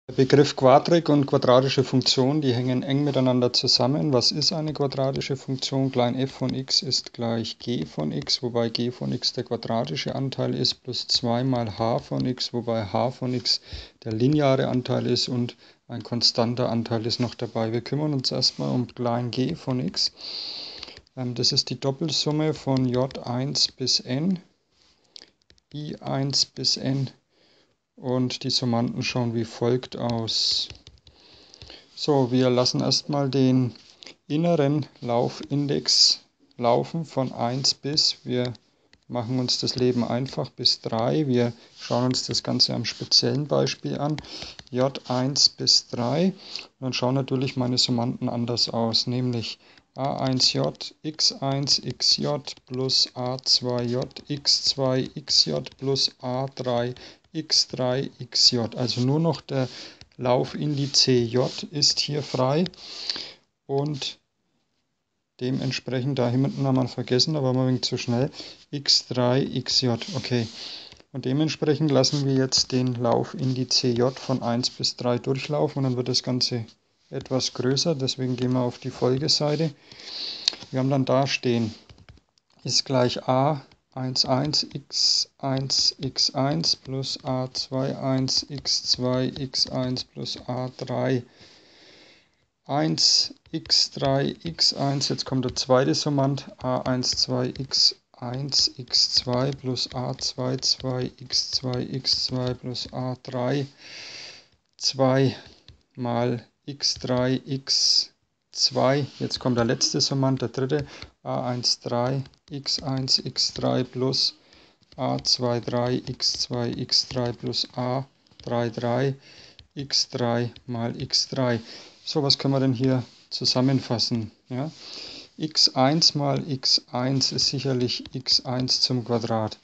Der Begriff Quadrik und quadratische Funktion, die hängen eng miteinander zusammen. Was ist eine quadratische Funktion? Klein f von x ist gleich g von x, wobei g von x der quadratische Anteil ist, plus 2 mal h von x, wobei h von x der lineare Anteil ist und ein konstanter Anteil ist noch dabei. Wir kümmern uns erstmal um klein g von x. Das ist die Doppelsumme von j1 bis n, i1 bis n. Und die Summanden schauen wie folgt aus. So, wir lassen erstmal den inneren Laufindex laufen von 1 bis, wir machen uns das Leben einfach, bis 3. Wir schauen uns das Ganze am speziellen Beispiel an. J1 bis 3. Und dann schauen natürlich meine Summanden anders aus, nämlich a1j, x1, xj plus a2j, x2, xj plus a3, x3, xj. Also nur noch der Laufindiz j ist hier frei und dementsprechend, da hinten haben wir vergessen, aber war ein wenig zu schnell, x3, xj. Okay. Und dementsprechend lassen wir jetzt den Laufindiz j von 1 bis 3 durchlaufen und dann wird das Ganze etwas größer, deswegen gehen wir auf die Folgeseite. Wir haben dann da stehen, ist gleich a11 x1 x1 plus a21 x2 x1 plus a3 1 x3 x1, jetzt kommt der zweite Summand, a12 x1 x2 plus a22 x2 x2 plus a3 2 mal x3 x2, jetzt kommt der letzte Summand, der dritte, a13 x1 x3 plus a23 x2 x3 plus a33 x3 mal x3. So, was können wir denn hier zusammenfassen? Ja? x1 mal x1 ist sicherlich x1 zum Quadrat.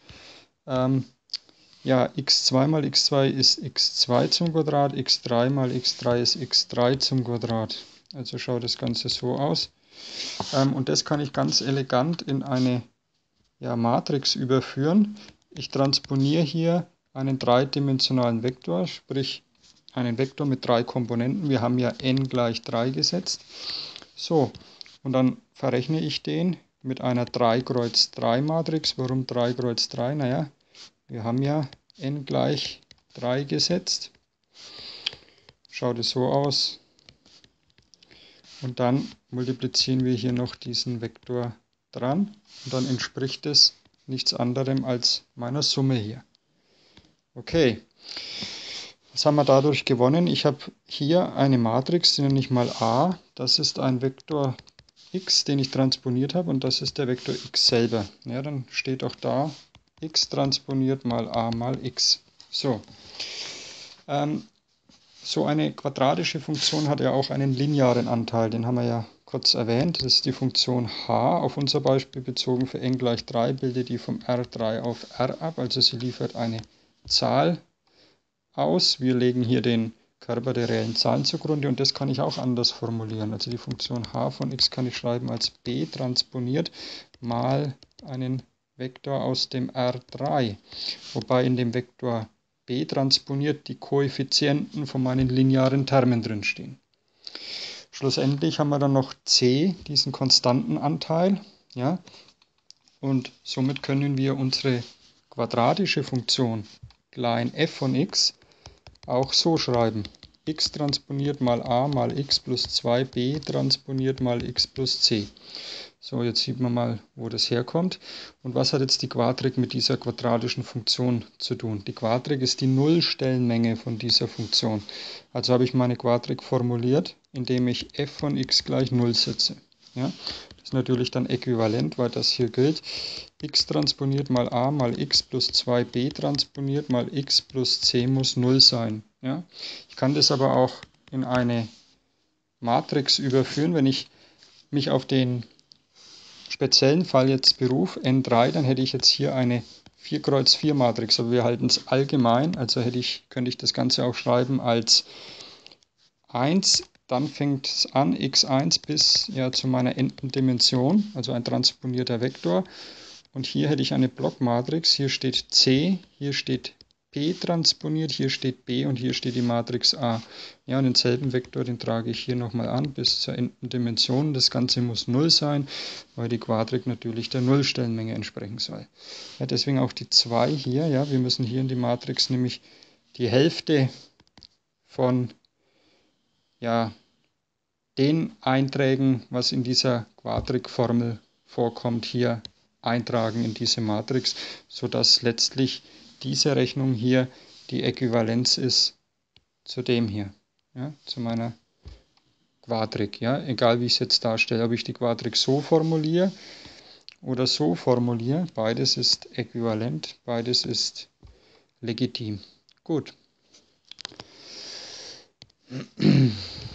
Ja, x2 mal x2 ist x2 zum Quadrat, x3 mal x3 ist x3 zum Quadrat. Also schaut das Ganze so aus. Und das kann ich ganz elegant in eine Matrix überführen. Ich transponiere hier einen dreidimensionalen Vektor, sprich einen Vektor mit 3 Komponenten. Wir haben ja n gleich 3 gesetzt. So, und dann verrechne ich den mit einer 3 Kreuz 3 Matrix. Warum 3 Kreuz 3? Naja, wir haben ja n gleich 3 gesetzt. Schaut es so aus. Und dann multiplizieren wir hier noch diesen Vektor dran. Und dann entspricht es nichts anderem als meiner Summe hier. Okay. Was haben wir dadurch gewonnen? Ich habe hier eine Matrix, die nenne ich mal a. Das ist ein Vektor x, den ich transponiert habe, und das ist der Vektor x selber. Ja, dann steht auch da x transponiert mal a mal x. So. So eine quadratische Funktion hat ja auch einen linearen Anteil, den haben wir ja kurz erwähnt. Das ist die Funktion h, auf unser Beispiel bezogen für n gleich 3, bildet die vom R3 auf R ab, also sie liefert eine Zahl aus. Wir legen hier den Körper der reellen Zahlen zugrunde und das kann ich auch anders formulieren. Also die Funktion h von x kann ich schreiben als b transponiert mal einen Vektor aus dem R3, wobei in dem Vektor b transponiert die Koeffizienten von meinen linearen Termen drinstehen. Schlussendlich haben wir dann noch c, diesen konstanten Anteil, ja, und somit können wir unsere quadratische Funktion klein f von x auch so schreiben. X transponiert mal a mal x plus 2b transponiert mal x plus c. So, jetzt sieht man mal, wo das herkommt. Und was hat jetzt die Quadrik mit dieser quadratischen Funktion zu tun? Die Quadrik ist die Nullstellenmenge von dieser Funktion. Also habe ich meine Quadrik formuliert, indem ich f von x gleich 0 setze. Ja? Das ist natürlich dann äquivalent, weil das hier gilt. X transponiert mal a mal x plus 2b transponiert mal x plus c muss 0 sein. Ja? Ich kann das aber auch in eine Matrix überführen, wenn ich mich auf den speziellen Fall jetzt berufe, n3, dann hätte ich jetzt hier eine 4 Kreuz 4 Matrix, aber wir halten es allgemein, also könnte ich das Ganze auch schreiben als 1, dann fängt es an, x1 bis zu meiner n-ten Dimension, also ein transponierter Vektor. Und hier hätte ich eine Blockmatrix, hier steht C, hier steht P transponiert, hier steht B und hier steht die Matrix A. Ja, und denselben Vektor, den trage ich hier nochmal an bis zur Endendimension. Das Ganze muss 0 sein, weil die Quadrik natürlich der Nullstellenmenge entsprechen soll. Ja, deswegen auch die 2 hier. Ja, wir müssen hier in die Matrix nämlich die Hälfte von den Einträgen, was in dieser Quadrikformel vorkommt, hier eintragen in diese Matrix, sodass letztlich diese Rechnung hier die Äquivalenz ist zu dem hier, ja, zu meiner Quadrik. Ja, egal wie ich es jetzt darstelle, ob ich die Quadrik so formuliere oder so formuliere, beides ist äquivalent, beides ist legitim. Gut.